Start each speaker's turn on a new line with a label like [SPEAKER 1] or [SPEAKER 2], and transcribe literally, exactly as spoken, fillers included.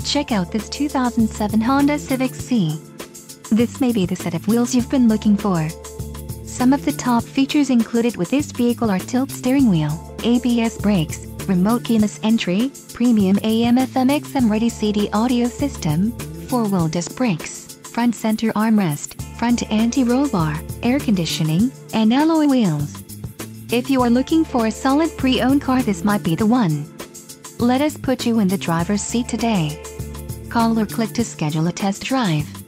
[SPEAKER 1] Check out this two thousand seven Honda Civic Si. This may be the set of wheels you've been looking for. Some of the top features included with this vehicle are tilt steering wheel, A B S brakes, remote keyless entry, premium A M F M X M ready C D audio system, four-wheel disc brakes, front center armrest, front anti-roll bar, air conditioning, and alloy wheels. If you are looking for a solid pre-owned car, this might be the one. Let us put you in the driver's seat today. Call or click to schedule a test drive.